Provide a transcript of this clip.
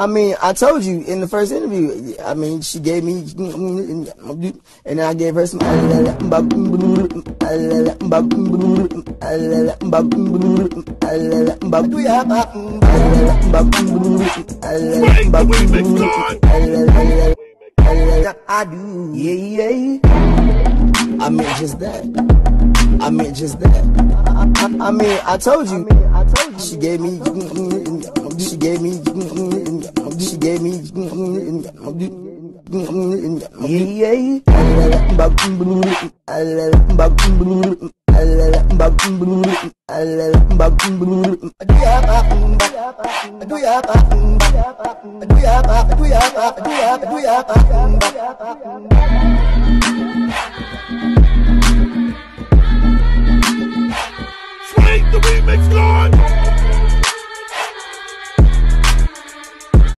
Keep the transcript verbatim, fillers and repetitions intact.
I mean, I told you in the first interview. I mean, she gave me, and then I gave her some. I do, yeah, yeah. I meant just that. I meant just that. I, I, I mean, I told you. I told you. She gave me. She gave me. She gave me. Yeah, Swing the remix, Lord!